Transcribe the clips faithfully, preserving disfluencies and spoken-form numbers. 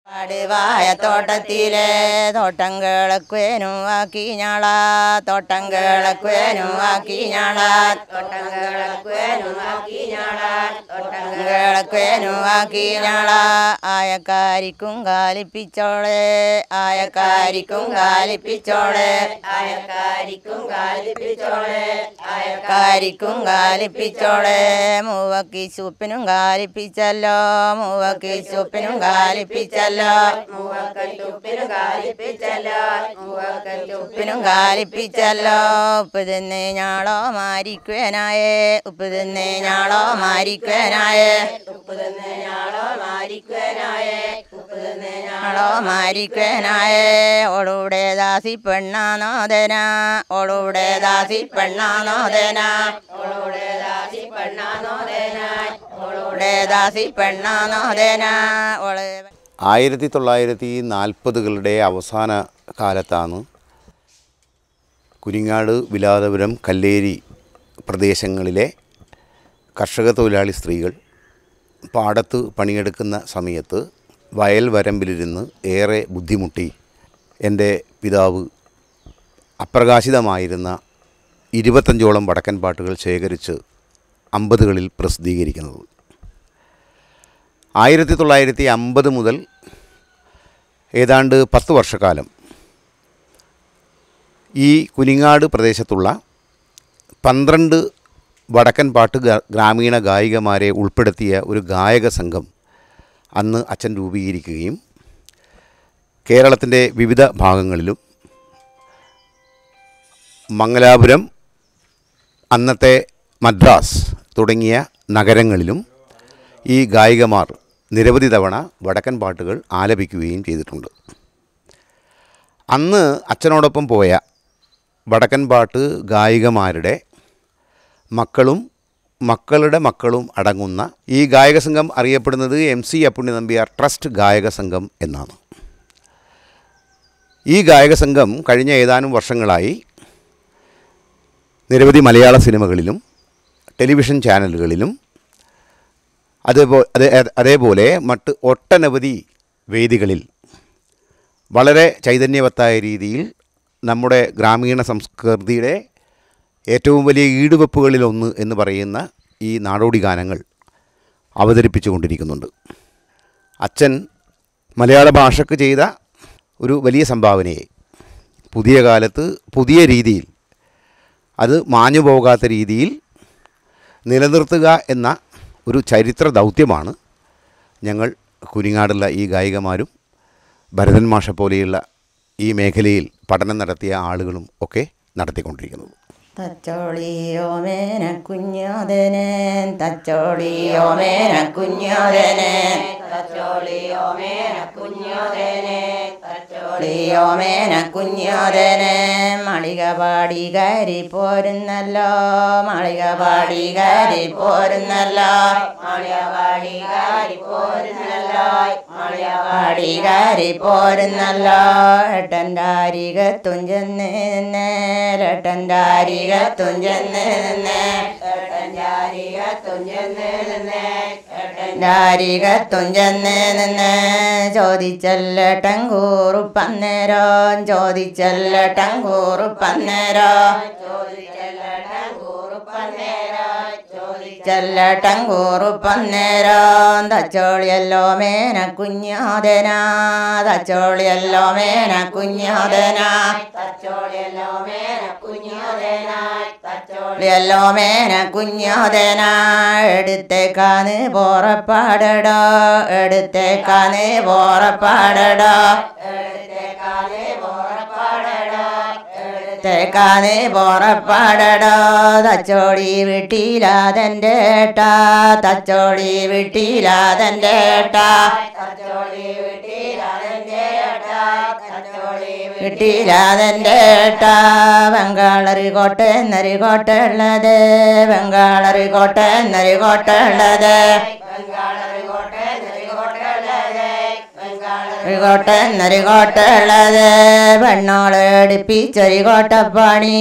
ആടുവായ തോട്ടത്തിലെ തോട്ടങ്ങളക്കുവേനും ആക്കി ഞാള തോട്ടങ്ങളക്കുവേനും ആക്കി ഞാള തോട്ടങ്ങളക്കുവേനും ആക്കി ഞാള തോട്ടങ്ങളക്കുവേനും ആക്കി ഞാള ആയക്കാരിക്കും കാലിപ്പിച്ചോളെ ആയക്കാരിക്കും കാലിപ്പിച്ചോളെ ആയക്കാരിക്കും കാലിപ്പിച്ചോളെ ആയക്കാരിക്കും കാലിപ്പിച്ചോളെ മൂവക്കി സൂപ്പിനും കാലിപ്പിച്ചല്ലോ മൂവക്കി സൂപ്പിനും കാലിപ്പിച്ചല്ലോ മൂവക്കച്ചുപ്പിനും കാലിപ്പിച്ചല്ലോ മൂവക്കച്ചുപ്പിനും കാലിപ്പിച്ചല്ലോ ഉപ്പ് തിന്ന് ഞാളോ മാരിക്കുവേനായേ ഉപ്പ് തിന്ന് ഞാളോ മാരിക്കുവേനായേ ഉപ്പ് തിന്ന് ഞാളോ മാരിക്കുവേനായേ ഉപ്പ് തിന്ന് ഞാളോ മാരിക്കുവേനായേ ഓളൂടെ ദാസി പെണ്ണാനോദന ഓളൂടെ ദാസി പെണ്ണാനോദന ഓളൂടെ ദാസി പെണ്ണാനോദന ഓളൂടെ ദാസി പെണ്ണാനോദന ഓള് ആയിരത്തി തൊള്ളായിരത്തി നാൽപ്പതുകളുടെ അവസാന കാലത്താണ് കുരിങ്ങാട് വിലാതപുരം കല്ലേരി പ്രദേശങ്ങളിലെ കർഷക തൊഴിലാളി സ്ത്രീകൾ പാടത്ത് പണിയെടുക്കുന്ന സമയത്ത് വയൽ വരമ്പിലിരുന്ന് ഏറെ ബുദ്ധിമുട്ടി എൻ്റെ പിതാവ് അപ്രകാശിതമായിരുന്ന ഇരുപത്തഞ്ചോളം വടക്കൻ പാട്ടുകൾ ശേഖരിച്ച് അമ്പതുകളിൽ പ്രസിദ്ധീകരിക്കുന്നത്. ആയിരത്തി തൊള്ളായിരത്തി അമ്പത് മുതൽ ഏതാണ്ട് പത്ത് വർഷക്കാലം ഈ കുനിങ്ങാട് പ്രദേശത്തുള്ള പന്ത്രണ്ട് വടക്കൻ പാട്ട് ഗ്രാമീണ ഗായികമാരെ ഉൾപ്പെടുത്തിയ ഒരു ഗായക സംഘം അന്ന് അച്ഛൻ രൂപീകരിക്കുകയും കേരളത്തിൻ്റെ വിവിധ ഭാഗങ്ങളിലും മംഗലാപുരം അന്നത്തെ മദ്രാസ് തുടങ്ങിയ നഗരങ്ങളിലും ഈ ഗായികമാർ നിരവധി തവണ വടക്കൻ പാട്ടുകൾ ആലപിക്കുകയും ചെയ്തിട്ടുണ്ട്. അന്ന് അച്ഛനോടൊപ്പം പോയ വടക്കൻ പാട്ട് ഗായികമാരുടെ മക്കളും മക്കളുടെ മക്കളും അടങ്ങുന്ന ഈ ഗായക സംഘം അറിയപ്പെടുന്നത് M C Appunni Nambiar trust ഗായക സംഘം എന്നാണ്. ഈ ഗായക സംഘം കഴിഞ്ഞ ഏതാനും വർഷങ്ങളായി നിരവധി മലയാള സിനിമകളിലും ടെലിവിഷൻ ചാനലുകളിലും അതേപോലെ അതേ അതേപോലെ മറ്റ് ഒട്ടനവധി വേദികളിൽ വളരെ ചൈതന്യവത്തായ രീതിയിൽ നമ്മുടെ ഗ്രാമീണ സംസ്കൃതിയുടെ ഏറ്റവും വലിയ ഈടുവെപ്പുകളിലൊന്ന് എന്ന് പറയുന്ന ഈ നാടോടി ഗാനങ്ങൾ അവതരിപ്പിച്ചു കൊണ്ടിരിക്കുന്നുണ്ട്. അച്ഛൻ മലയാള ഭാഷയ്ക്ക് ചെയ്ത ഒരു വലിയ സംഭാവനയെ പുതിയ കാലത്ത് പുതിയ രീതിയിൽ അത് മാഞ്ഞു പോകാത്ത രീതിയിൽ നിലനിർത്തുക എന്ന ഒരു ചരിത്ര ദൗത്യമാണ് ഞങ്ങൾ കുരിങ്ങാടുള്ള ഈ ഗായികമാരും ഭരതൻ മാഷ പോലെയുള്ള ഈ മേഖലയിൽ പഠനം നടത്തിയ ആളുകളും ഒക്കെ നടത്തിക്കൊണ്ടിരിക്കുന്നത്. തച്ചോളിയോ മേന കുഞ്ഞോദനെ തച്ചോളിയോ മേന കുഞ്ഞോദനെ തച്ചോളിയോ മേന കുഞ്ഞോദനെ തച്ചോളിയോ മേന കുഞ്ഞോദനെ മളിക പാടി കയറി പോരുന്നല്ലോ മളിക പാടി കയറി പോരുന്നല്ലോ മളിക പാടി കയറി പോരുന്നല്ലോ മളിക പാടി കയറി പോരുന്നല്ലോ ഏട്ടൻ്റെ അരികത്തും ചെന്ന് ഏട്ടൻ്റെ അരിക തുഞ്ചെന്ന് നിന്ന് ഏട്ടൻജാരിക തുഞ്ചെന്ന് നിന്ന് ഏട്ടൻജാരിക തുഞ്ചെന്ന് നിന്ന് ചോദിച്ചല്ലേട്ടൻ കൂറുപ്പന്നേരോ ചോദിച്ചല്ലേട്ടൻ കൂറുപ്പന്നേരോ ചോദിച്ചല്ലേട്ടൻ കൂറുപ്പന്നേരോ ചോദിച്ചല്ലേട്ടൻ കൂറുപ്പന്നേരോ തച്ചോളിയല്ലോ മേന കുഞ്ഞോദന തച്ചോളിയല്ലോ മേന കുഞ്ഞോദന തച്ചോളിയല്ലോ മേന കുഞ്ഞോദന തച്ചോളിയല്ലോ മേന കുഞ്ഞോദന എടുത്തേക്കാന്ന് പോറപ്പാടടോ എടുത്തേക്കാന്ന് പോറപ്പാടടോ എടുത്തേക്കാന്ന് പോറപ്പാടടോ എടുത്തേക്കാന്ന് പോറപ്പാടടോ തച്ചോളി വീട്ടിലാതെൻ്റെ ഏട്ടാ തച്ചോളി വീട്ടിലാതെൻ്റെ ഏട്ടാ തച്ചോളി വീട്ടിലാതെൻ്റെ ഏട്ടാ തച്ചോളി വീട്ടിലാതെൻ്റെ ഏട്ടാ ബംഗാളറി കോട്ട എന്നൊരു കോട്ട ഉള്ളത് ബംഗാളറി കോട്ട എന്നൊരു കോട്ട ഉള്ളത് ബംഗാളറി കോട്ട എന്നൊരു കോട്ട ഉള്ളത് ബംഗാളറി കോട്ട എന്നൊരു കോട്ട ഉള്ളത് പെണ്ണോളെടുപ്പിച്ചൊരു കോട്ടപ്പാണി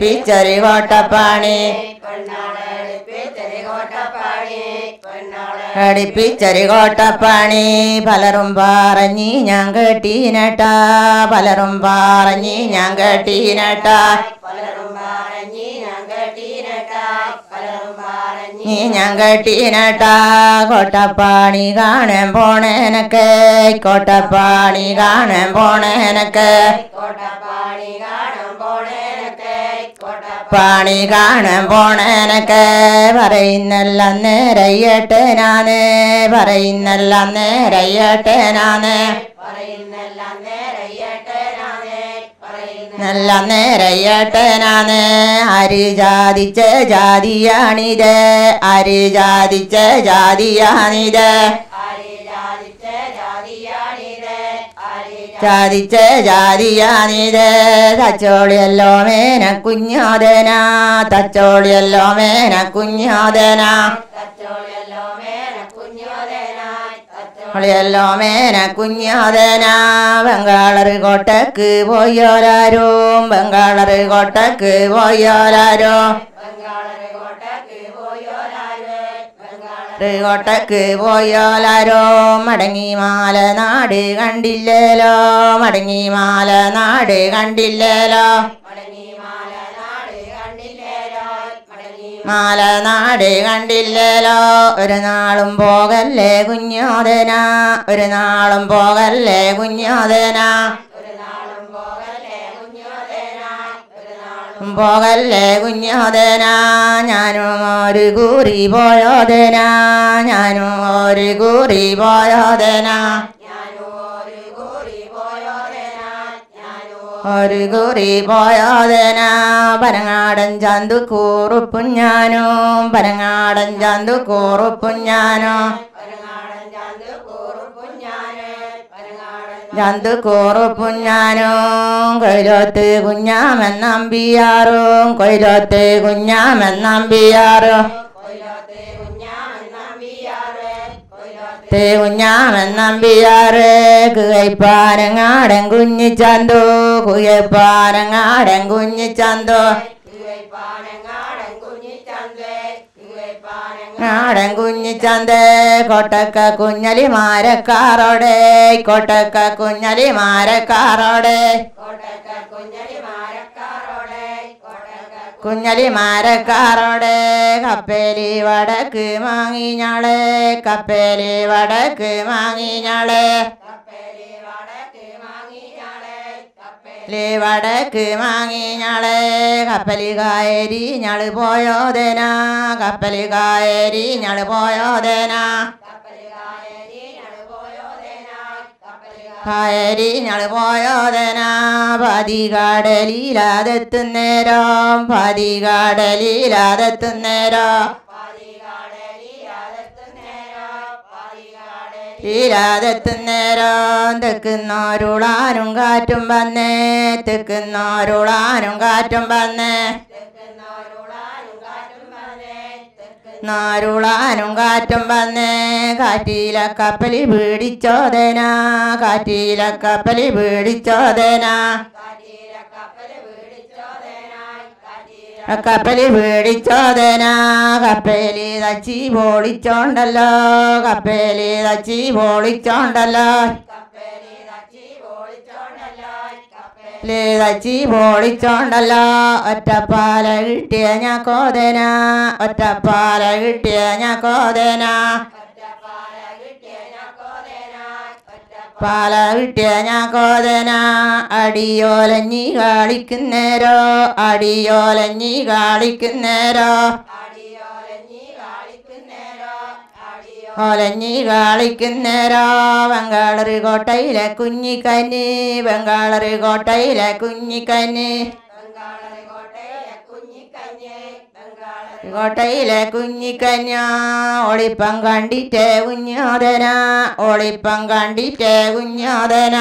പെണ്ണോളെടുപ്പിച്ചൊരു കോട്ടപ്പാണി പെണ്ണോളെടുപ്പിച്ചൊരു കോട്ടപ്പാണി പെണ്ണോളെ ഘടിപ്പിച്ചൊരു കോട്ടപ്പണി പലരും പറഞ്ഞി ഞാൻ കേട്ടീനട്ടാ പലരും പറഞ്ഞി ഞാൻ കേട്ടീനട്ടാ പലരും പറഞ്ഞി ഞാൻ കേട്ടീനട്ടാ പലരും പറഞ്ഞി ഞാൻ കേട്ടീനട്ടാ കോട്ടപ്പാണി കാണാൻ പോണേനൊക്കെ കോട്ടപ്പാണി കാണാൻ പോണേനൊക്കെ കോട്ടപ്പാണി കാണാൻ പോണേനൊക്കെ കോട്ടപ്പാണി കാണാൻ പോണേനൊക്കെ പറയുന്നല്ല നേരയ്യട്ടനാണ് പറയുന്നല്ല നേരയ്യട്ടനാണ് പറയുന്നല്ല നേരയ്യട്ടനാണ് നല്ല നേരയ്യട്ടനാണ് ആര് ജാതിച്ച ജാതിയാണിത് ആര് ജാതിച്ച ജാതിയാണിത് ജാതിച്ച ജാതിയാണിത് തച്ചോളിയല്ലോ മേന കുഞ്ഞോദന തച്ചോളിയല്ലോ മേന കുഞ്ഞോദന തച്ചോളിയല്ലോ മേന കുഞ്ഞോദന തച്ചോളിയല്ലോ മേന കുഞ്ഞോദന ബംഗാളർ കോട്ടക്ക് പോയോരാരും ബംഗാളർ കോട്ടക്ക് പോയോരാരും കോട്ടക്ക് പോയോലാരോ മടങ്ങി മാല നാട് കണ്ടില്ലേലോ മടങ്ങി മാല നാട് കണ്ടില്ലേലോ മാല നാട് കണ്ടില്ലേലോ ഒരു നാളും പോകല്ലേ കുഞ്ഞോദന ഒരു നാളും പോകല്ലേ കുഞ്ഞോദന പോകല്ലേ കുഞ്ഞോദന ഞാനും ഒരു കൂറി പോയോദന ഞാനും ഒരു കൂറി പോയോദന ഒരു കൂറി പോയോദന പനങ്ങാടൻ ചന്തു കൂറുപ്പും ഞാനും പനങ്ങാടൻ ചന്തു കൂറുപ്പും ഞാനും ചന്തു കൂറുപ്പും ഞാനും കൊയിലോത്ത് കുഞ്ഞാമെന്നമ്പിയാറും കൊയിലോത്ത് കുഞ്ഞാമെന്നമ്പിയാറും കുഞ്ഞാമെന്നമ്പിയാറ് കുയപ്പാനങ്ങാടൻ കുഞ്ഞിച്ചന്തു കുയപ്പാനങ്ങാടൻ കുഞ്ഞിച്ചന്തു നാടൻ കുഞ്ഞിച്ചന്ത് കൊട്ടക്ക കുഞ്ഞലി മാരക്കാറോടെ കൊട്ടക്ക കുഞ്ഞലി മാരക്കാറോടെ കുഞ്ഞലി മാരക്കാറോടെ കപ്പേലി വടക്ക് മാങ്ങിഞ്ഞാളെ കപ്പേലി വടക്ക് മാങ്ങിഞ്ഞാളെ വടക്ക് മാങ്ങിഞ്ഞാളെ കപ്പലി കായരി ഞള് പോയോദന കപ്പലി കായരി ഞള് പോയോദന കായരി ഞള് പോയോദന പതികാടലിലാതെത്തുന്നേരം പതികാടലിലാതെത്തുന്നേരം ഈരാതെത്തുന്നേരം തെക്കുന്നോരുളാനും കാറ്റും വന്നേ തെക്കുന്നോരുളാനും കാറ്റും വന്നേ നാരുളാനും കാറ്റും വന്നേ കാറ്റില കപ്പലി പിടിച്ചോദന കാറ്റില കപ്പലി പിടിച്ചോദന കപ്പലി പിടിച്ചോദന കപ്പലി തച്ചി പൊളിച്ചോണ്ടല്ലോ കപ്പലി തച്ചി പൊളിച്ചോണ്ടല്ലോ തച്ചി പൊളിച്ചോണ്ടല്ലോ ഒറ്റപ്പാല കിട്ടിയ ഞാക്കോദന ഒറ്റപ്പാല കിട്ടിയ ഞാക്കോദന പാല കിട്ടിയ ഞാക്കോദന അടിയോലഞ്ഞി കാളിക്കുന്നേരോ അടിയോലഞ്ഞി കാളിക്കുന്നേരോ ഓലഞ്ഞി കാളിക്കുന്നേരോ ബംഗാളറ് കോട്ടയിലെ കുഞ്ഞിക്കന്നി ബംഗാളറ് കോട്ടയിലെ കുഞ്ഞിക്കന്നി കോട്ടയിലെ കുഞ്ഞിക്കന്യ ഒളിപ്പം കണ്ടിട്ടേ കുഞ്ഞോദന ഒളിപ്പം കണ്ടിട്ടേ കുഞ്ഞോദന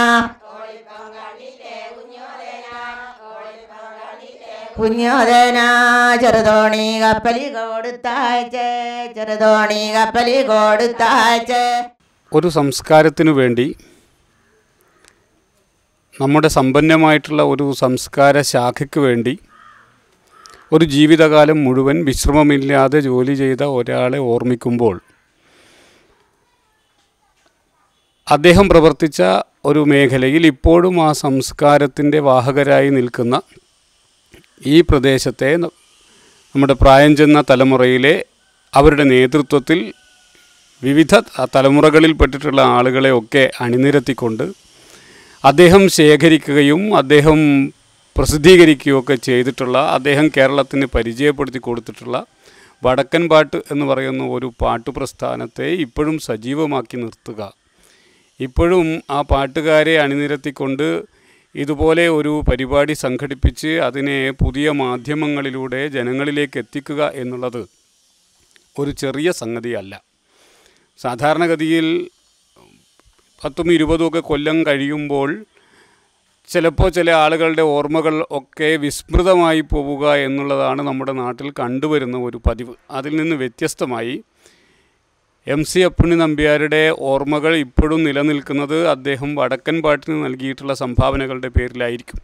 കുഞ്ഞോദന ചെറുതോണി കപ്പലി കൊടുത്താച്ചേ ചെറുതോണി കപ്പലി കൊടുത്താച്ചേ. ഒരു സംസ്കാരത്തിനു വേണ്ടി നമ്മുടെ സമ്പന്നമായിട്ടുള്ള ഒരു സംസ്കാര ശാഖയ്ക്ക് വേണ്ടി ഒരു ജീവിതകാലം മുഴുവൻ വിശ്രമമില്ലാതെ ജോലി ചെയ്ത ഒരാളെ ഓർമ്മിക്കുമ്പോൾ അദ്ദേഹം പ്രവർത്തിച്ച ഒരു മേഖലയിൽ ഇപ്പോഴും ആ സംസ്കാരത്തിൻ്റെ വാഹകരായി നിൽക്കുന്ന ഈ പ്രദേശത്തെ നമ്മുടെ പ്രായം ചെന്ന തലമുറയിലെ അവരുടെ നേതൃത്വത്തിൽ വിവിധ തലമുറകളിൽപ്പെട്ടിട്ടുള്ള ആളുകളെയൊക്കെ അണിനിരത്തിക്കൊണ്ട് അദ്ദേഹം ശേഖരിക്കുകയും അദ്ദേഹം പ്രസിദ്ധീകരിക്കുകയൊക്കെ ചെയ്തിട്ടുള്ള, അദ്ദേഹം കേരളത്തിന് പരിചയപ്പെടുത്തി കൊടുത്തിട്ടുള്ള വടക്കൻ പാട്ട് എന്ന് പറയുന്ന ഒരു പാട്ട് പ്രസ്ഥാനത്തെ ഇപ്പോഴും സജീവമാക്കി നിർത്തുക, ഇപ്പോഴും ആ പാട്ടുകാരെ അണിനിരത്തിക്കൊണ്ട് ഇതുപോലെ ഒരു പരിപാടി സംഘടിപ്പിച്ച് അതിനെ പുതിയ മാധ്യമങ്ങളിലൂടെ ജനങ്ങളിലേക്ക് എത്തിക്കുക എന്നുള്ളത് ഒരു ചെറിയ സംഗതിയല്ല. സാധാരണഗതിയിൽ പത്തും ഇരുപതും ഒക്കെ കൊല്ലം കഴിയുമ്പോൾ ചിലപ്പോൾ ചില ആളുകളുടെ ഓർമ്മകൾ ഒക്കെ വിസ്മൃതമായി പോവുക എന്നുള്ളതാണ് നമ്മുടെ നാട്ടിൽ കണ്ടുവരുന്ന ഒരു പതിവ്. അതിൽ നിന്ന് വ്യത്യസ്തമായി എം സി അപ്പുണ്ണി നമ്പ്യാരുടെ ഓർമ്മകൾ ഇപ്പോഴും നിലനിൽക്കുന്നത് അദ്ദേഹം വടക്കൻ പാട്ടിന് നൽകിയിട്ടുള്ള സംഭാവനകളുടെ പേരിലായിരിക്കും.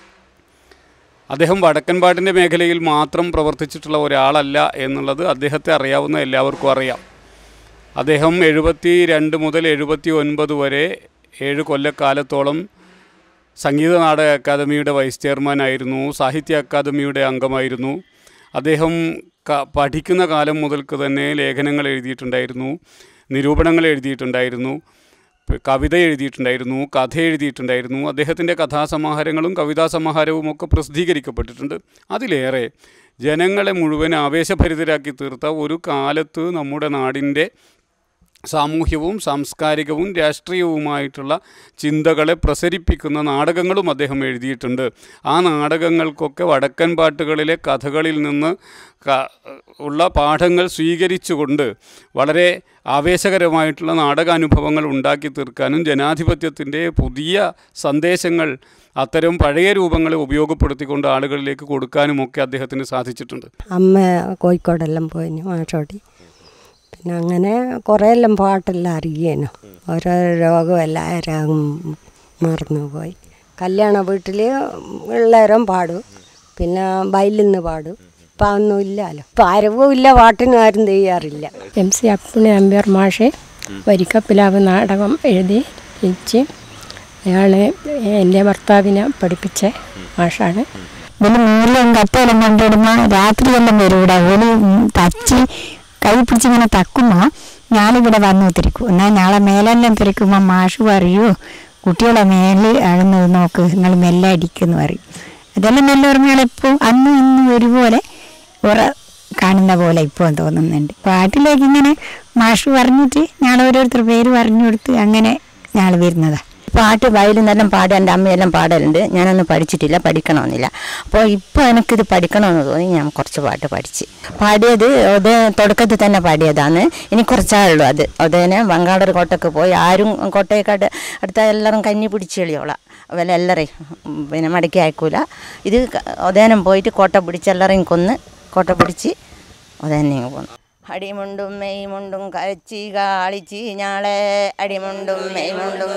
അദ്ദേഹം വടക്കൻ പാട്ടിൻ്റെ മേഖലയിൽ മാത്രം പ്രവർത്തിച്ചിട്ടുള്ള ഒരാളല്ല എന്നുള്ളത് അദ്ദേഹത്തെ അറിയാവുന്ന എല്ലാവർക്കും അറിയാം. അദ്ദേഹം എഴുപത്തി രണ്ട് മുതൽ എഴുപത്തി ഒൻപത് വരെ ഏഴ് കൊല്ലക്കാലത്തോളം സംഗീത നാടക അക്കാദമിയുടെ വൈസ് ചെയർമാനായിരുന്നു, സാഹിത്യ അക്കാദമിയുടെ അംഗമായിരുന്നു. അദ്ദേഹം പഠിക്കുന്ന കാലം മുതൽക്ക് തന്നെ ലേഖനങ്ങൾ എഴുതിയിട്ടുണ്ടായിരുന്നു, നിരൂപണങ്ങൾ എഴുതിയിട്ടുണ്ടായിരുന്നു, കവിത എഴുതിയിട്ടുണ്ടായിരുന്നു, കഥ എഴുതിയിട്ടുണ്ടായിരുന്നു. അദ്ദേഹത്തിൻ്റെ കഥാസമാഹാരങ്ങളും കവിതാ സമാഹാരവും ഒക്കെ പ്രസിദ്ധീകരിക്കപ്പെട്ടിട്ടുണ്ട്. അതിലേറെ ജനങ്ങളെ മുഴുവൻ ആവേശഭരിതരാക്കി തീർത്ത ഒരു കാലത്ത് നമ്മുടെ നാടിൻ്റെ സാമൂഹ്യവും സാംസ്കാരികവും രാഷ്ട്രീയവുമായിട്ടുള്ള ചിന്തകളെ പ്രസരിപ്പിക്കുന്ന നാടകങ്ങളും അദ്ദേഹം എഴുതിയിട്ടുണ്ട്. ആ നാടകങ്ങൾക്കൊക്കെ വടക്കൻ പാട്ടുകളിലെ കഥകളിൽ നിന്ന് ഉള്ള പാഠങ്ങൾ സ്വീകരിച്ചുകൊണ്ട് വളരെ ആവേശകരമായിട്ടുള്ള നാടകാനുഭവങ്ങൾ ഉണ്ടാക്കി തീർക്കാനും ജനാധിപത്യത്തിൻ്റെ പുതിയ സന്ദേശങ്ങൾ അത്തരം പഴയ രൂപങ്ങളെ ഉപയോഗപ്പെടുത്തിക്കൊണ്ട് ആളുകളിലേക്ക് കൊടുക്കാനുമൊക്കെ അദ്ദേഹത്തിന് സാധിച്ചിട്ടുണ്ട്. അമ്മ കോഴിക്കോടെല്ലാം പോയിന് മാഷോടി. പിന്നെ അങ്ങനെ കുറേ എല്ലാം പാട്ടെല്ലാം അറിയേനു. ഓരോ രോഗമെല്ലാം രാഗം മറന്നുപോയി. കല്യാണ വീട്ടിൽ എല്ലാവരും പാടും, പിന്നെ വയലിൽ നിന്ന് പാടും. ഇപ്പം അതൊന്നും ഇല്ലല്ലോ, ഇപ്പം ആരവും ഇല്ല, പാട്ടിനും ആരും ചെയ്യാറില്ല. എം സി അപ്പുണ്ണി നമ്പ്യാർ മാഷ് വരിക്കപ്പിലാവ് നാടകം എഴുതി രചിച്ച് അയാൾ എൻ്റെ ഭർത്താവിനെ പഠിപ്പിച്ച മാഷാണ്. പിന്നെ മൂലം കത്തോളം കൊണ്ടിടുമ്പോൾ രാത്രിയെല്ലാം വരും ഇവിടെ. ഒരു തച്ച് കൈ പിടിച്ചിങ്ങനെ തക്കുമ്പോൾ ഞാനിവിടെ വന്നു തിരിക്കും. എന്നാൽ നാളെ മേലെല്ലാം തിരിക്കുമ്പോൾ മാഷ് പറയൂ, കുട്ടികളെ മേലിൽ അഴുന്നത് നോക്ക്, നിങ്ങൾ മെല്ലെ അടിക്കുമെന്ന് പറയും. അതെല്ലാം നല്ല ഓർമ്മകളെപ്പോൾ അന്നും ഇന്നും ഒരുപോലെ ഉറ കാണുന്ന പോലെ ഇപ്പോൾ തോന്നുന്നുണ്ട്. പാട്ടിലേക്ക് ഇങ്ങനെ മാഷ് പറഞ്ഞിട്ട് ഞാൻ ഓരോരുത്തർ പേര് പറഞ്ഞു കൊടുത്ത് അങ്ങനെ ഞാൻ വരുന്നതാണ്. പാട്ട് വയലിൽ നിന്നെല്ലാം പാടുക, എൻ്റെ അമ്മയെല്ലാം പാടലുണ്ട്. ഞാനൊന്നും പഠിച്ചിട്ടില്ല, പഠിക്കണമെന്നില്ല. അപ്പോൾ ഇപ്പോൾ എനിക്കിത് പഠിക്കണമെന്ന് തോന്നി ഞാൻ കുറച്ച് പാട്ട് പഠിച്ച്. പാടിയത് അത് തുടക്കത്തിൽ തന്നെ പാടിയതാണ്. ഇനി കുറച്ചാളുള്ളൂ അത്. അതേനെ ബംഗാളൂർ കോട്ടയ്ക്ക് പോയി ആരും കോട്ടയെക്കാട്ട് അടുത്ത എല്ലാവരും കഞ്ഞി പിടിച്ച് എളിയോളാം അവലെ എല്ലാവരെയും പിന്നെ മടക്കി അയക്കൂല. ഇത് അതേനം പോയിട്ട് കോട്ട പിടിച്ച് എല്ലാവരെയും കൊന്ന് കോട്ട പിടിച്ച് അതന്നെ പോന്നു. അടിമുണ്ടും മെയ്മുണ്ടും കളിച്ചി കാളിച്ചി ഞാളെ, അടിമുണ്ടും മെയ്മുണ്ടും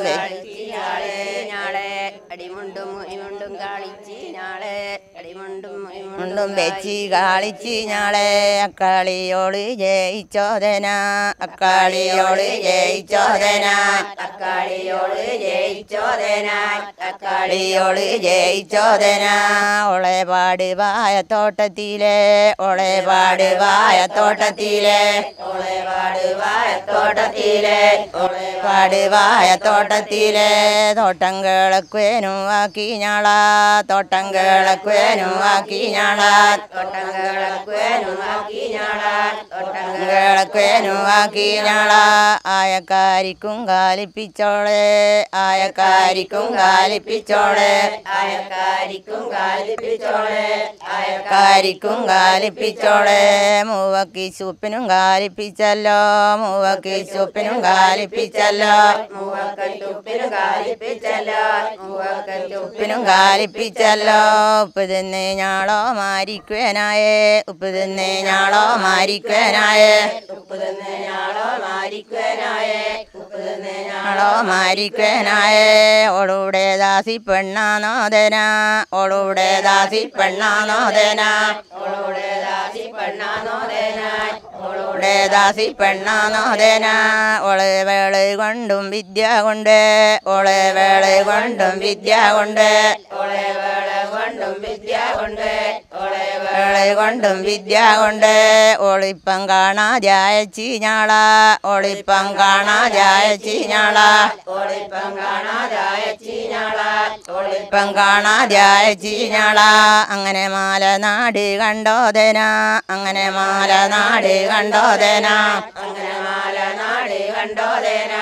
ഞാളെ, അടിമുണ്ടും മെയ്മുണ്ടും കാളിച്ചി ഞാളെ, അടിമുണ്ടും മെയ്മുണ്ടും വെച്ചി കാളിച്ചി ഞാളെ. അക്കാളിയോള് ജയിച്ചോദന, അക്കാളിയോള് ജയിച്ചോദന, അക്കാളിയോള് ജയിച്ചോദന, അക്കാളിയോള് ജയിച്ചോദന. ഒളെ പാട് വായ തോട്ടത്തിലെ, ഒളെ പാട് വായ തോട്ടത്തിലെ, ഒളെ പാട് വായ തോട്ടത്തിലെ, ഒളെ പാട് വായ തോട്ടത്തിലെ. തോട്ടം കിളക്കുവേനും ആക്കി ഞാള, തോട്ടം കിളക്കുവേനും ആക്കി ഞാള, തോട്ടം കിളക്കുവേനും ആക്കി ഞാള, തോട്ടം കിളക്കുവേനും ആക്കി ഞാള. ആയക്കാരിക്കും കാലിപ്പിച്ചോളെ, ആയക്കാരിക്കും കാലിപ്പിച്ചോളെ, ആയക്കാരിക്കും കാലിപ്പിച്ചോളെ, ആയക്കാരിക്കും കാലിപ്പിച്ചോളെ. മൂവക്കി സൂപ്പിനും കാലിപ്പിച്ചല്ലോ, മൂവക്കി സൂപ്പിനും കാലിപ്പിച്ചല്ലോ, മൂവക്കൽ തുപ്പിനും കാലിപ്പിച്ചല്ലോ, മൂവക്കൽ തുപ്പിനും കാലിപ്പിച്ചല്ലോ. ഉപ്പ് തിന്ന് ഞാളോ മാരിക്കുവേനായേ, ഉപ്പ് തിന്ന് ഞാളോ മാരിക്കുവേനായേ, ഉപ്പ് തിന്ന് ഞാളോ മാരിക്കുവേനായേ, ഉപ്പ് തിന്ന് ഞാളോ മാരിക്കുവേനായേ. ഓളൂടെ ദാസി പെണ്ണാനോദന, ഓളൂടെ ദാസി പെണ്ണാനോദന, ഓളൂടെ ദാസി പെണ്ണാനോദന, ഓളൂടെ ഇവിടെ ദാസി പെണ്ണാനോദന ഓള് വേള് കൊണ്ടും വിദ്യ കൊണ്ട് ഓള് വേള് കൊണ്ടും വിദ്യ കൊണ്ട് ഓളെ വേള കൊണ്ടും വിദ്യ കൊണ്ട് ഓളെ വേള കൊണ്ടും വിദ്യ കൊണ്ട് ഓളിപ്പം കാണാതായ ചീഞ്ഞാള ഓളിപ്പം കാണാതായ ചീഞ്ഞാള ഓളിപ്പം കാണാതായ ചീഞ്ഞാള ഓളിപ്പം കാണാതായ ചീഞ്ഞാള അങ്ങനെ മാലനാട് കണ്ടോദന അങ്ങനെ മാലനാട് കണ്ടോദന അങ്ങനെ മാലനാട് കണ്ടോദന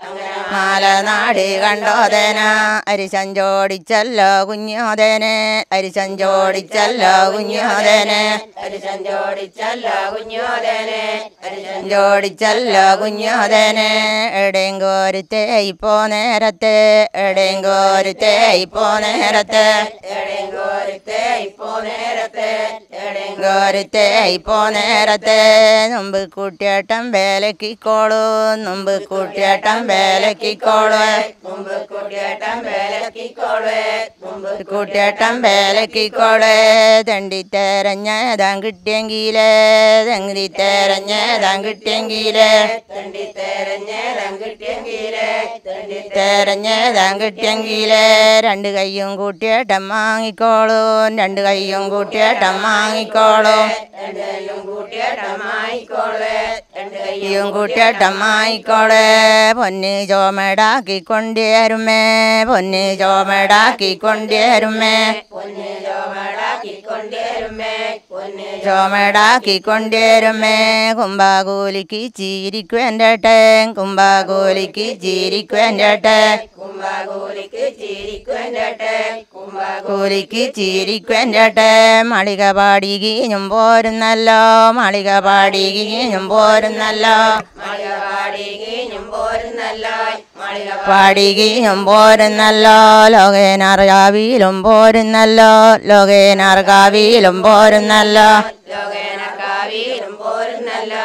മാലനാട് കണ്ടോദന അരിശഞ്ചോടിച്ചല്ലോ കുഞ്ഞോദനെ അരിശഞ്ചോടിച്ചല്ലോ കുഞ്ഞോദനെ അരിശഞ്ചോടിച്ചല്ലോ കുഞ്ഞോദനെ അരിശഞ്ചോടിച്ചല്ലോ കുഞ്ഞോദനെ എടെങ്കോരുത്തേ ഇപ്പോ നേരത്തെ എടെങ്കോരുത്തേ ഇപ്പോ നേരത്തെ എടെങ്കോരുത്തേ ഇപ്പോ നേരത്തെ എടെങ്കോരുത്തേ ഇപ്പോ നേരത്തെ മുമ്പ് കൂട്ടിയേട്ടം വേലക്കിക്കോളൂ മുമ്പ് കൂട്ടിയേട്ടം വേലക്കിക്കോളൂ മുമ്പ് കൂട്ടിയേട്ടം വേലക്കിക്കോളൂ മുമ്പ് കൂട്ടിയേട്ടം വേലക്കിക്കോളൂ തണ്ടി തെരഞ്ഞതാൻ കിട്ടിയെങ്കിലേ തണ്ടി തെരഞ്ഞതാൻ കിട്ടിയെങ്കിലേ തണ്ടി തെരഞ്ഞതാൻ കിട്ടിയെങ്കിലേ തണ്ടി തെരഞ്ഞതാൻ കിട്ടിയെങ്കിലേ രണ്ട് കയ്യും കൂട്ടിയേട്ടം വാങ്ങിക്കോളൂ രണ്ട് കയ്യും കൂട്ടിയേട്ടം വാങ്ങിക്കോളൂ രണ്ട് കയ്യും കൂട്ടിയേട്ടം വാങ്ങിക്കോളൂ രണ്ട് കയ്യും കൂട്ടിയേട്ടം വാങ്ങിക്കോളേ പൊന്ന് ചോമടാക്കി കൊണ്ടേരുമേ പൊന്ന് ചോമടാക്കി കൊണ്ടേരുമേ പൊന്ന് ചോമടാക്കി കൊണ്ടേരുമേ പൊന്ന് ചോമടാക്കി കൊണ്ടേരുമേ കുംഭാകൂലിക്ക് ചീരിക്കുവേണ്ടട്ടെ കുംഭാകൂലിക്ക് ചീരിക്കുവേണ്ടട്ടെ കുംഭാകൂലിക്ക് ചീരിക്കുവേണ്ടട്ടെ കുംഭാകൂലിക്ക് ചീരിക്കുവേണ്ടട്ടെ മാളിക പാടികീഞ്ഞും പോരുന്നല്ലോ മാളിക പാടികീഞ്ഞും പോരുന്നല്ലോ മാളിക പാടികീഞ്ഞും പോരുന്നല്ലോ മാളിക പാടികീഞ്ഞും പോരുന്നല്ലോ ലോകേനർകാവിയിലും പോരുന്നല്ലോ ലോകേനർകാവിയിലും പോരുന്നല്ലോ ലോകേനർകാവിയിലും പോരുന്നല്ലോ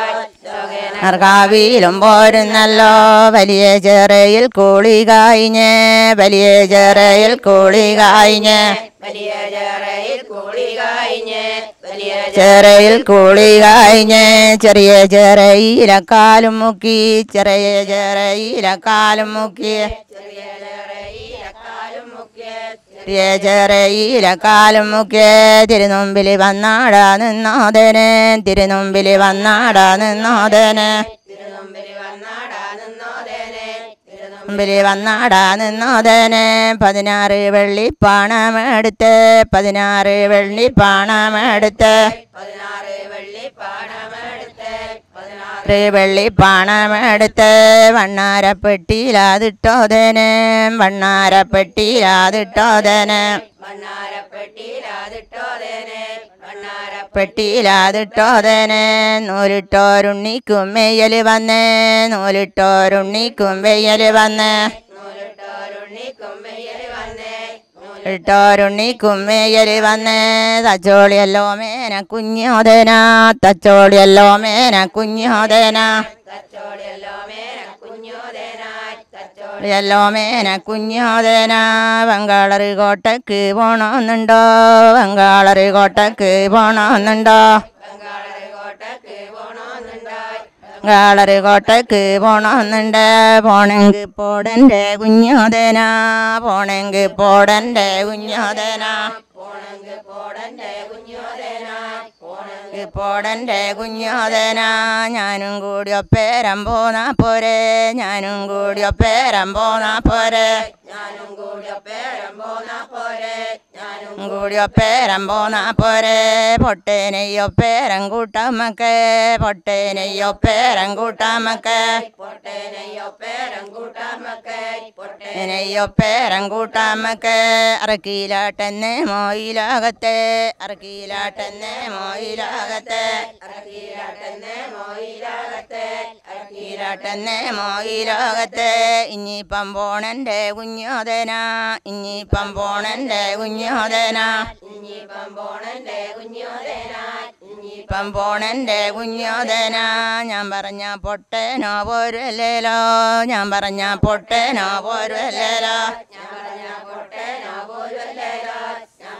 ലോകേനർകാവിയിലും പോരുന്നല്ലോ വലിയ ചെറയിൽ കൂളി കായിഞ്ഞ് വലിയ ചെറയിൽ കൂളി കായിഞ്ഞ് വലിയ ചെറയിൽ കൂളി കായിഞ്ഞ് വലിയ ചെറയിൽ കൂളി കായിഞ്ഞ് ചെറിയ ചെറയിലക്കാലും മുക്കി ചെറിയ ചെറയിലക്കാലും മുക്കി ചെറിയ ചെറയിലക്കാലും മുക്കി ചെറിയ ചെറയിലക്കാലും മുക്കി തിരുനുമ്പിൽ വന്നാടാ നിന്നോദനെ തിരുനുമ്പിൽ വന്നാടാ നിന്നോദനെ തിരുനുമ്പിൽ വന്നാടാ നിന്നോദനെ തിരുനുമ്പിൽ വന്നാടാ നിന്നോദനെ പതിനാറ് വെള്ളി പണമെടുത്ത് പതിനാറ് വെള്ളി പണമെടുത്ത് പതിനാറ് വെള്ളി പണമെടുത്ത് പതിനാറ് വെള്ളി പണമെടുത്ത് വണ്ണാരപ്പെട്ടിയിലാതിട്ടോദനെ വണ്ണാരപ്പെട്ടിയിലാതിട്ടോദനെ വണ്ണാരപ്പെട്ടിയിലാതിട്ടോദനെ വണ്ണാരപ്പെട്ടിയിലാതിട്ടോദനെ നൂലിട്ടോരുണ്ണിക്കും മെയ്യൽ വന്നേ നൂലിട്ടോരുണ്ണിക്കും വെയ്യൽ വന്നേ നൂലിട്ടോരുണ്ണിക്കും വെയ്യൽ വന്നേ ഇട്ടോരുണ്ണിക്കും മെയ്യൽ വന്നേ തച്ചോളിയല്ലോ മേന കുഞ്ഞോദന തച്ചോളിയല്ലോ മേന കുഞ്ഞോദന തച്ചോളിയല്ലോ മേന കുഞ്ഞോദന തച്ചോളിയല്ലോ മേന കുഞ്ഞോദന ബംഗാളറ് കോട്ടക്ക് പോണമെന്നുണ്ടോ ബംഗാളറ് കോട്ടക്ക് പോണമെന്നുണ്ടോ ബംഗാളറ് കോട്ടക്ക് പോണമെന്നുണ്ടോ ബംഗാളറ് കോട്ടക്ക് പോണമെന്നുണ്ട് പോണെങ്കിൽ പോടൻ്റെ കുഞ്ഞോദന പോണെങ്കിൽ പോടൻ്റെ കുഞ്ഞോദന പോണെങ്കിൽ പോടൻ്റെ കുഞ്ഞോദന പോണെങ്കിൽ പോടൻ്റെ കുഞ്ഞോദന ഞാനും കൂടി ഒപ്പേരം പോന്നാ പോരെ ഞാനും കൂടി ഒപ്പേരം പോന്നാ പോരെ ഞാനും കൂടി ഒപ്പേരം പോന്നാ പോരെ ഞാനും കൂടി ഒപ്പേരം പോന്നാ പോരെ പൊട്ടേനെയ്യൊപ്പേരം കൂട്ടമ്മക്ക് പൊട്ടേനെയ്യൊപ്പേരം കൂട്ടമ്മക്ക് പൊട്ടേനെയ്യൊപ്പേരം കൂട്ടമ്മക്ക് പൊട്ടേനെയ്യൊപ്പേരം കൂട്ടമ്മക്ക് അറക്കീലാട്ടെന്നെ മോയിലാകത്തെ അറക്കീലാട്ടെന്നെ മോയിലാകത്തെ അറക്കീലാട്ടെന്നെ മോയിലാകത്തെ അറക്കീലാട്ടെന്നെ മോയിലാകത്തെ ഇനിയിപ്പം പോണൻ്റെ കുഞ്ഞോദന ഇനിയിപ്പം പോണൻ്റെ കുഞ്ഞോദന ഇനിയിപ്പം പോണൻ്റെ കുഞ്ഞോദന ഇനിയിപ്പം പോണൻ്റെ കുഞ്ഞോദന ഞാൻ പറഞ്ഞ പൊട്ടനോ പോരുവല്ലേലോ ഞാൻ പറഞ്ഞ പൊട്ടനോ പോരുവല്ലേലോ ഞാൻ പറഞ്ഞ പൊട്ടനോ പോരുവല്ലേലോ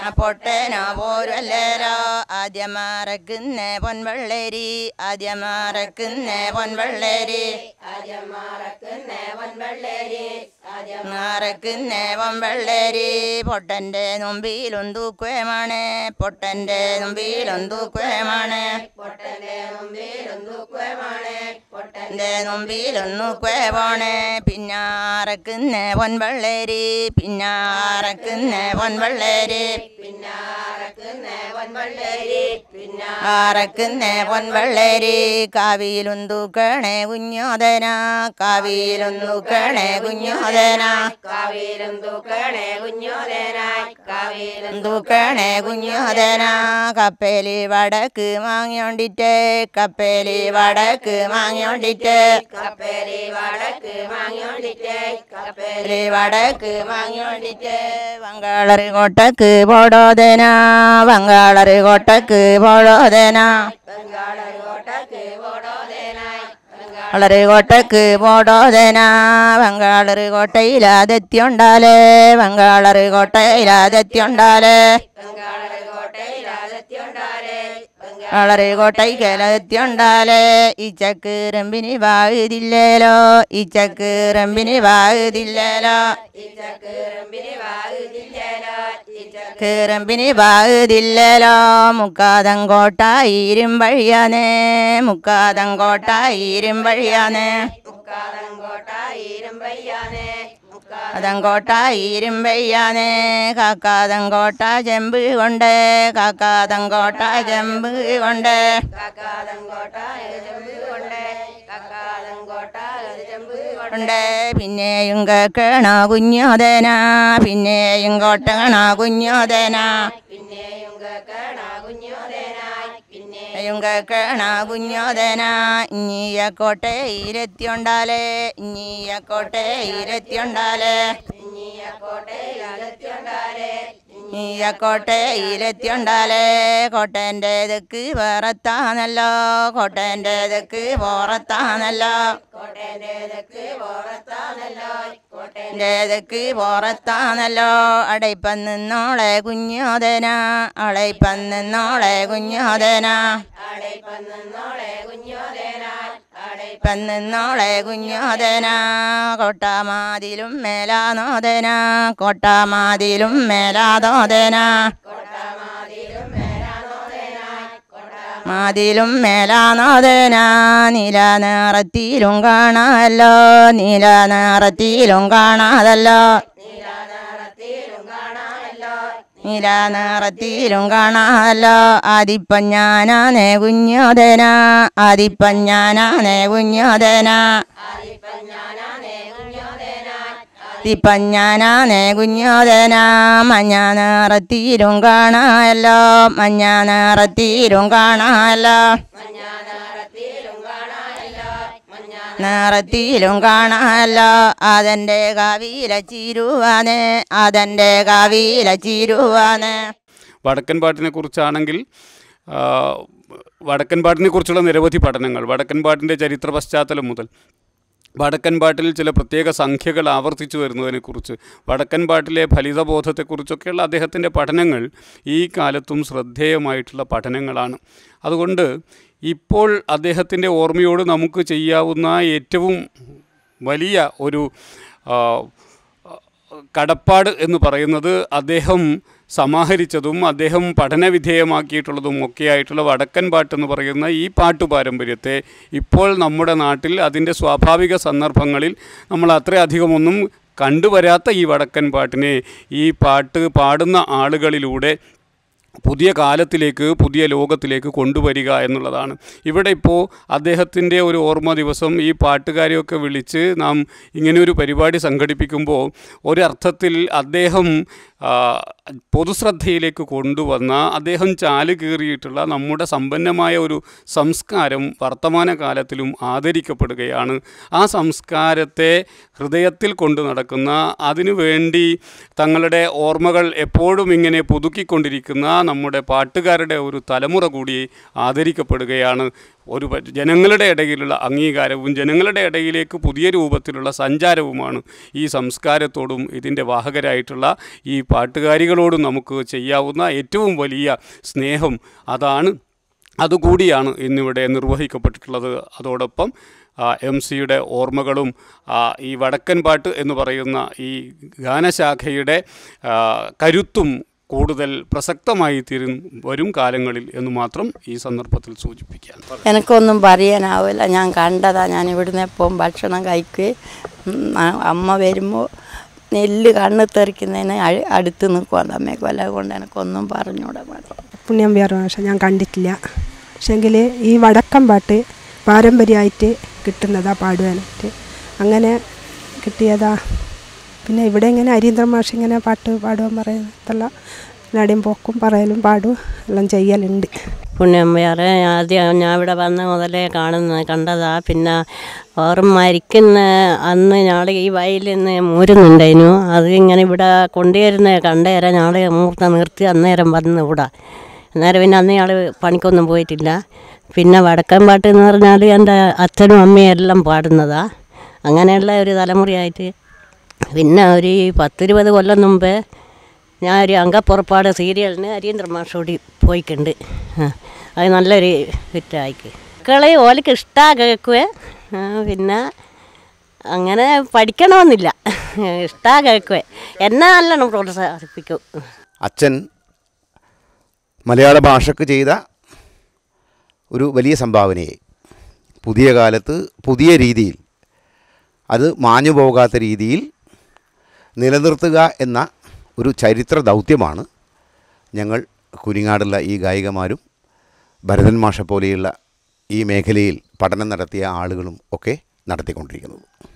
പൊട്ടനോ പോരല്ലേലോ ആദ്യമാറക്കുന്ന പൊൻവെള്ളരി ആദ്യമാറക്കുന്ന പൊൻവെള്ളരി ആദ്യമാറക്കുന്ന പൊൻവെള്ളരി ആദ്യമാറക്കുന്ന പൊൻവെള്ളരി പൊട്ടൻ്റെ മുമ്പിലും തൂക്കുമാണ് പൊട്ടൻ്റെ മുമ്പിലും തൂക്കുമാണ് പൊട്ടൻ്റെ മുമ്പിലും തൂക്കുമാണ് പൊട്ടൻ്റെ മുമ്പിലും തൂക്കുവാണ് പിന്നാറക്കുന്ന പൊൻവെള്ളരി പിന്നാറക്കുന്ന പൊൻവെള്ളരി പിന്നാറക്കുന്ന പൊൻവെള്ളരി പിന്നാറക്കുന്ന പൊൻവെള്ളരി കാവിയിലും തൂക്കണേ കുഞ്ഞോദന കാവിയിലും തൂക്കണേ കുഞ്ഞോദന കാവിയിലും തൂക്കണേ കുഞ്ഞോദന കാവിയിലും തൂക്കണേ കുഞ്ഞോദന കപ്പേലി വടക്ക് വാങ്ങിയോണ്ടിട്ട് കപ്പേലി വടക്ക് വാങ്ങിയോണ്ടിട്ട് കപ്പേലി വടക്ക് വാങ്ങിയോണ്ടിട്ട് കപ്പേലി വടക്ക് വാങ്ങിയോണ്ടിട്ട് വങ്കാളറി കോട്ടക്ക് പോടോദന വങ്കാളറി കോട്ടക്ക് പോടോദന വങ്കാളറി കോട്ടക്ക് പോടോദന വങ്കാളറി കോട്ടക്ക് പോടോദന വങ്കാളറി കോട്ടയിലാതെത്തിയുണ്ടാലേ വങ്കാളറി കോട്ടയിലാതെത്തിയുണ്ടാലേ വങ്കാളറി കോട്ടയിലാതെത്തിയുണ്ടാലേ വങ്കാളറി കോട്ടയിലെത്തിയുണ്ടാലേ ഈ ചക്ക് റമ്പിനി വാഴുതില്ലേലോ ഈ ചക്ക് റമ്പിനി വാഴുതില്ലേലോ ഈ ചക്ക് റമ്പിനി വാഴുതില്ലേലോ ഈ ചക്ക് റമ്പിനി വാഴുതില്ലേലോ മുക്കാതം കോട്ട ഇരുമ്പഴിയാനേ മുക്കാതം കോട്ട ഇരുമ്പഴിയാനേ മുക്കാതം കോട്ട ഇരുമ്പഴിയാനേ അതങ്കോട്ട ഇരുമ്പയ്യാനേ കാക്കാതങ്കോട്ട ചെമ്പ് കൊണ്ട് കാക്കാതങ്കോട്ട ചെമ്പ് കൊണ്ട് കാക്കാതങ്കോട്ട ചെമ്പ് കൊണ്ട് കാക്കാതങ്കോട്ട ചെമ്പ് കൊണ്ട് പിന്നെയും കേക്കണ കുഞ്ഞോദന പിന്നെയും കോട്ടണ കുഞ്ഞോദന പിന്നെയും കേക്കണ കുഞ്ഞോദന പിന്നെയും കേക്കണ കുഞ്ഞോദന ഇഞ്ഞിയ കോട്ടയിലെത്തിയുണ്ടാലേ ഇഞ്ഞിയ കോട്ടയിലെത്തിയുണ്ടാലേ ഇഞ്ഞിയ കോട്ടയിലെത്തിയുണ്ടാലേ ഇഞ്ഞിയ കോട്ടയിലെത്തിയുണ്ടാലേ കോട്ടൻ്റെ തെക്ക് പുറത്താണല്ലോ കോട്ടൻ്റെ തെക്ക് പുറത്താണല്ലോ കോട്ടൻ്റെ തെക്ക് പുറത്താണല്ലോ കോട്ടൻ്റെ തെക്ക് പുറത്താണല്ലോ അടയിപ്പം നിന്നോളെ കുഞ്ഞോദന അടയിപ്പം നിന്നോളെ കുഞ്ഞോദന അടയിപ്പം നിന്നോളെ കുഞ്ഞോദന അടയിപ്പം നിന്നോളെ കുഞ്ഞോദന കോട്ടാമാതിലും മേലാനോദന കോട്ടാമാതിലും മേലാതോദന കോട്ടാമാതിലും മേലാനോദന മാതിലും മേലാനോദന നീല നിറത്തിലും കാണാമല്ലോ നീല നിറത്തിലും കാണാതല്ലോ നീല നിറത്തിലും കാണാമല്ലോ നീല നിറത്തിലും കാണാമല്ലോ ആദിപ്പം ഞാനാണേ കുഞ്ഞോദന ആദിപ്പം ഞാനാണേ കുഞ്ഞോദന ആദിപ്പം ഞാനാണേ കുഞ്ഞോദന ആദിപ്പം ഞാനാണേ കുഞ്ഞോദന മഞ്ഞ നിറത്തിലും കാണാമല്ലോ മഞ്ഞ നിറത്തിലും കാണാമല്ലോ മഞ്ഞ നിറത്തിലും കാണാമല്ലോ നിറത്തിലും കാണാമല്ലോ അതെൻ്റെ കാവില ചീരുവാനേ അതെൻ്റെ കാവില ചീരുവാനേ വടക്കൻ പാട്ടിനെ കുറിച്ചാണെങ്കിൽ വടക്കൻ പാട്ടിനെ കുറിച്ചുള്ള നിരവധി പഠനങ്ങൾ വടക്കൻ പാട്ടിൻ്റെ ചരിത്ര പശ്ചാത്തലം മുതൽ വടക്കൻ പാട്ടിൽ ചില പ്രത്യേക സംഖ്യകൾ ആവർത്തിച്ചു വരുന്നതിനെക്കുറിച്ച് വടക്കൻ പാട്ടിലെ ഫലിതബോധത്തെക്കുറിച്ചൊക്കെയുള്ള അദ്ദേഹത്തിൻ്റെ പഠനങ്ങൾ ഈ കാലത്തും ശ്രദ്ധേയമായിട്ടുള്ള പഠനങ്ങളാണ്. അതുകൊണ്ട് ഇപ്പോൾ അദ്ദേഹത്തിൻ്റെ ഓർമ്മയോട് നമുക്ക് ചെയ്യാവുന്ന ഏറ്റവും വലിയ ഒരു കടപ്പാട് എന്ന് പറയുന്നത് അദ്ദേഹം സമാഹരിച്ചതും അദ്ദേഹം പഠനവിധേയമാക്കിയിട്ടുള്ളതും ഒക്കെയായിട്ടുള്ള വടക്കൻ പാട്ടെന്ന് പറയുന്ന ഈ പാട്ടു പാരമ്പര്യത്തെ ഇപ്പോൾ നമ്മുടെ നാട്ടിൽ അതിൻ്റെ സ്വാഭാവിക സന്ദർഭങ്ങളിൽ നമ്മൾ അത്രയധികമൊന്നും കണ്ടുവരാത്ത ഈ വടക്കൻ പാട്ടിനെ ഈ പാട്ട് പാടുന്ന ആളുകളിലൂടെ പുതിയ കാലത്തിലേക്ക് പുതിയ ലോകത്തിലേക്ക് കൊണ്ടുവരിക എന്നുള്ളതാണ്. ഇവിടെ ഇപ്പോൾ അദ്ദേഹത്തിൻ്റെ ഒരു ഓർമ്മ ദിവസം ഈ പാട്ടുകാരെയൊക്കെ വിളിച്ച് നാം ഇങ്ങനെയൊരു പരിപാടി സംഘടിപ്പിക്കുമ്പോൾ ഒരർത്ഥത്തിൽ അദ്ദേഹം പൊതുശ്രദ്ധയിലേക്ക് കൊണ്ടുവന്ന അദ്ദേഹം ചാല് കീറിയിട്ടുള്ള നമ്മുടെ സമ്പന്നമായ ഒരു സംസ്കാരം വർത്തമാനകാലത്തിലും ആദരിക്കപ്പെടുകയാണ്. ആ സംസ്കാരത്തെ ഹൃദയത്തിൽ കൊണ്ടു നടക്കുന്ന, അതിനുവേണ്ടി തങ്ങളുടെ ഓർമ്മകൾ എപ്പോഴും ഇങ്ങനെ പുതുക്കിക്കൊണ്ടിരിക്കുന്ന നമ്മുടെ പാട്ടുകാരുടെ ഒരു തലമുറ കൂടി ആദരിക്കപ്പെടുകയാണ്. ഒരു ജനങ്ങളുടെ ഇടയിലുള്ള അംഗീകാരവും ജനങ്ങളുടെ ഇടയിലേക്ക് പുതിയ രൂപത്തിലുള്ള സഞ്ചാരവുമാണ് ഈ സംസ്കാരത്തോടും ഇതിൻ്റെ വാഹകരായിട്ടുള്ള ഈ പാട്ടുകാരികളോടും നമുക്ക് ചെയ്യാവുന്ന ഏറ്റവും വലിയ സ്നേഹം. അതാണ് അതുകൂടിയാണ് ഇന്നിവിടെ നിർവഹിക്കപ്പെട്ടിട്ടുള്ളത്. അതോടൊപ്പം എം സിയുടെ ഓർമ്മകളും ഈ വടക്കൻ പാട്ട് എന്ന് പറയുന്ന ഈ ഗാനശാഖയുടെ കരുത്തും കൂടുതൽ പ്രസക്തമായി തീരും വരും കാലങ്ങളിൽ എന്ന് മാത്രം ഈ സന്ദർഭത്തിൽ സൂചിപ്പിക്കാൻ. എനിക്കൊന്നും പറയാനാവില്ല. ഞാൻ കണ്ടതാ. ഞാൻ ഇവിടുന്ന് എപ്പം ഭക്ഷണം കഴിക്കുകയും അമ്മ വരുമ്പോൾ നെല്ല് കണ്ണ് തെറിക്കുന്നതിന് അടുത്ത് നിൽക്കുവാൻ അമ്മയെ കൊല്ല കൊണ്ട് എനിക്കൊന്നും പറഞ്ഞുകൂടാ. പുണ്യമ്പ്യാർ ഭാഷ ഞാൻ കണ്ടിട്ടില്ല. പക്ഷേങ്കിൽ ഈ വടക്കൻ പാട്ട് പാരമ്പര്യമായിട്ട് കിട്ടുന്നതാ പാടുവാനായിട്ട്. അങ്ങനെ കിട്ടിയതാ. പിന്നെ ഇവിടെ ഇങ്ങനെ ഹരീന്ദ്രൻ മാഷ് ഇങ്ങനെ പാട്ട് പാടുവാൻ പറയുന്നതല്ല, നടിയും പോക്കും പറയലും പാടും എല്ലാം ചെയ്യലുണ്ട്. പുണ്യമ്മയാറെ ആദ്യം ഞാൻ ഇവിടെ വന്ന മുതലേ കാണുന്ന കണ്ടതാ. പിന്നെ ഓർമ്മ മരിക്കുന്ന അന്ന് ഞങ്ങൾ ഈ വയലിൽ നിന്ന് മൂരുന്നുണ്ടായിരുന്നു. അത് ഇങ്ങനെ ഇവിടെ കൊണ്ടുവരുന്ന കണ്ടേരം ഞങ്ങൾ മൂർത്ത നിർത്തി അന്നേരം വന്ന് ഇവിടെ. അന്നേരം പിന്നെ അന്ന് ഞങ്ങൾ പണിക്കൊന്നും പോയിട്ടില്ല. പിന്നെ വടക്കൻ പാട്ട് എന്ന് പറഞ്ഞാൽ എൻ്റെ അച്ഛനും അമ്മയും എല്ലാം പാടുന്നതാ. അങ്ങനെയുള്ള ഒരു തലമുറയായിട്ട് പിന്നെ ഒരു പത്തിരുപത് കൊല്ലം മുമ്പേ ഞാൻ ഒരു അംഗപ്പുറപ്പാട് സീരിയലിന് ഹരീന്ദ്രൻ മാഷോടി പോയിട്ടുണ്ട്. അത് നല്ലൊരു ഹിറ്റായിക്ക്. മക്കളെ ഓലക്ക് ഇഷ്ടമാണ് കേൾക്കുവേ. പിന്നെ അങ്ങനെ പഠിക്കണമെന്നില്ല, ഇഷ്ടമാണ് കേൾക്കുവേ. എന്നെ നല്ലോണം പ്രോത്സാഹിപ്പിക്കും. അച്ഛൻ മലയാള ഭാഷയ്ക്ക് ചെയ്ത ഒരു വലിയ സംഭാവനയെ പുതിയ കാലത്ത് പുതിയ രീതിയിൽ, അത് മാഞ്ഞു പോകാത്ത രീതിയിൽ നിലനിർത്തുക എന്ന ഒരു ചരിത്ര ദൗത്യമാണ് ഞങ്ങൾ കുരിങ്ങാടുള്ള ഈ ഗായികമാരും ഭരതൻ മാഷ പോലെയുള്ള ഈ മേഖലയിൽ പഠനം നടത്തിയ ആളുകളും ഒക്കെ നടത്തിക്കൊണ്ടിരിക്കുന്നത്.